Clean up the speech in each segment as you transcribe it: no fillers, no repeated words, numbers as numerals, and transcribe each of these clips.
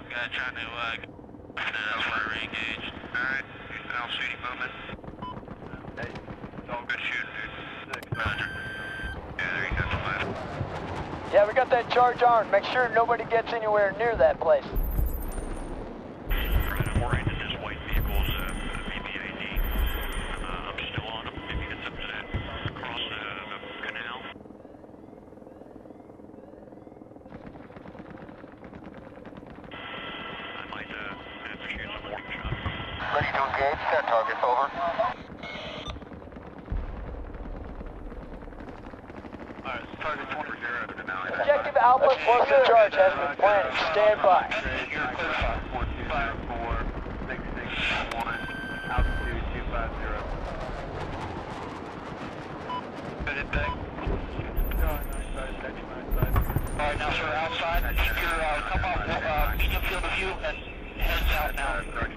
Guy trying to we're re-engaged. Alright, Houston L shooting movement. Hey, it's all good shooting, dude. Roger. Yeah, there you go, 5. Yeah, we got that charge armed. Make sure nobody gets anywhere near that place. I'm worried that this white vehicle's VPAD. I'm still on him. Maybe gets up to that, across the canal. I might have to shoot some warning shots. Ready to engage, set target, over. Alright, target 20 to now. Objective Alpha, explosive charge has been planted. Stand by. You're clear. 420661, altitude 250. Good hit back. Alright, now sir, outside. Secure, come off, medium field of view and heads out now.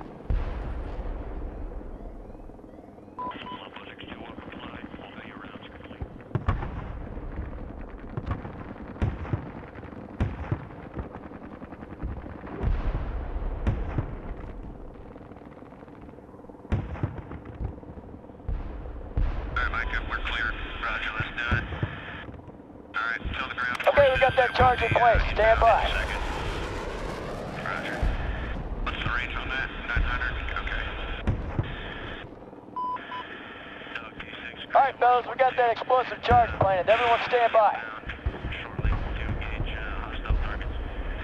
Okay, we got that charge in place. Stand by. Roger. What's the range on that? 900? Okay. Alright, fellas, we got that explosive charge planted. Everyone stand by. Shortly to engage hostile targets.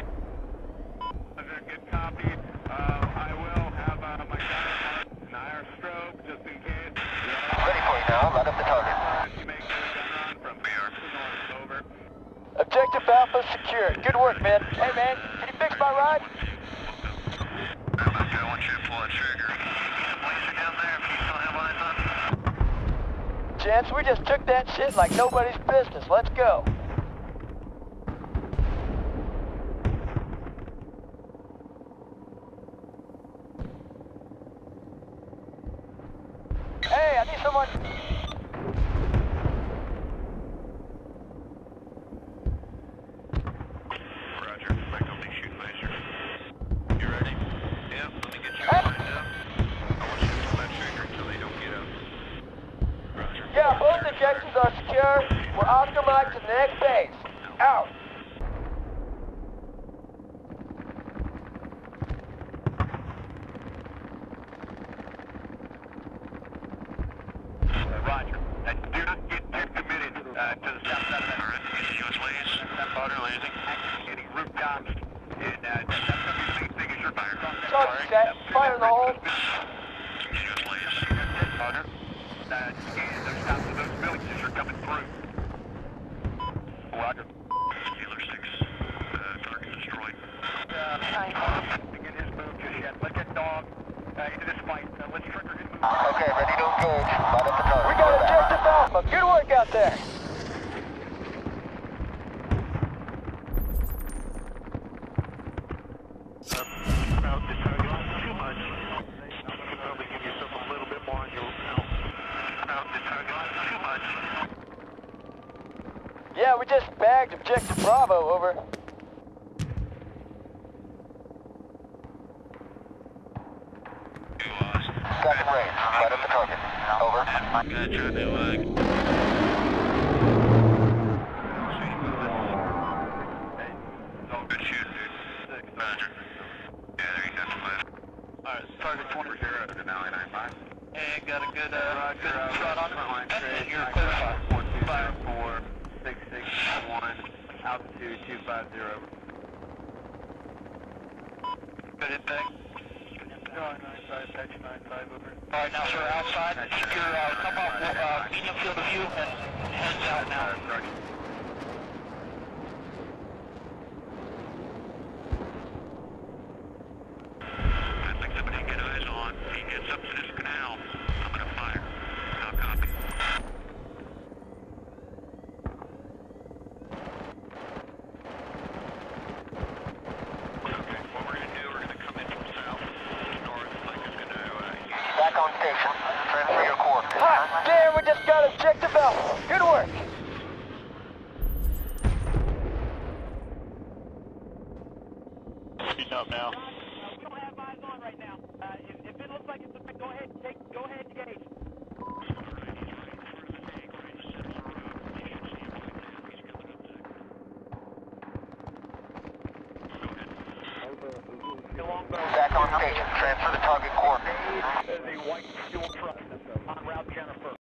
Good copy. I will have my gun an IR strobe just in case. Ready for you now, light up the target. You make sure gun on from BR. Over. Objective Alpha secure. Good work, man. Hey, man, can you fix my ride? I want you to pull that trigger. Laser down there if you still have eyes on. Gents, we just took that shit like nobody's business. Let's go. Hey, I need someone. Roger. Back on the shoot laser. You ready? Yeah, let me get you lined up. I want you to pull that trigger until they don't get up. Roger. Yeah, both injections are secure. We're optimized to the next phase. Out. Roger. Do not get too committed to the south side of that. Alright, US lays. Powder lasing. Getting rooftops. And that's going to be the same thing as your fire. Charge set. Fire in the hole. US lays. Powder. Those stops of those buildings as you're coming through. Roger. Taylor 6. Target destroyed. Get his move just yet. Let's get dog into this fight. Let's trigger his move. Okay, ready to engage, light up the target. We got Objective Alpha. Good work out there. About the target too much. You can probably give yourself a little bit more on your out. About the target too much. Yeah, we just bagged Objective Bravo. Over. You lost. Second range, light up the target. Over. Guy trying to Hey, it's all good shooting, dude. Roger. Yeah, there you go, 5. Alright, target 20 to now, 95. And got a good, good shot on it. You're clear. 4204, 661, altitude 250. Good hit back. 95, over. Alright, now sir, outside. Secure, come off, medium field of view and heads out now. I think somebody get eyes on. If he gets up to this canal, I'm gonna fire. I'll copy. Okay, what we're gonna do, we're gonna come in from south, north, like it's gonna Back on station. Transfer your coordinates. Hot damn, we just got Objective Alpha. Good work. speeding up now. like it's a, go ahead, engage. Back on station. Transfer the target coordinates. There's a white fuel truck on route Jennifer.